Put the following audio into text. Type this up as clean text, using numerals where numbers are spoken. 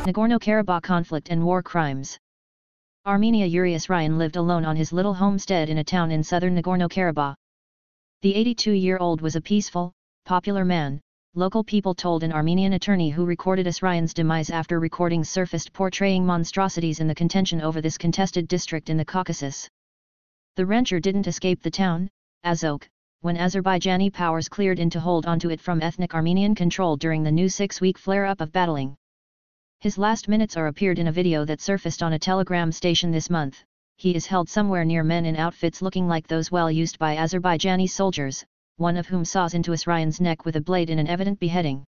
Nagorno-Karabakh conflict and war crimes. Armenia. Yuri Asryan lived alone on his little homestead in a town in southern Nagorno-Karabakh. The 82-year-old was a peaceful, popular man, local people told an Armenian attorney who recorded Asryan's demise after recordings surfaced portraying monstrosities in the contention over this contested district in the Caucasus. The rancher didn't escape the town, Azok, when Azerbaijani powers cleared in to hold onto it from ethnic Armenian control during the new 6-week flare-up of battling. His last minutes are appeared in a video that surfaced on a telegram station this month. He is held somewhere near men in outfits looking like those well used by Azerbaijani soldiers, one of whom saws into Asryan's neck with a blade in an evident beheading.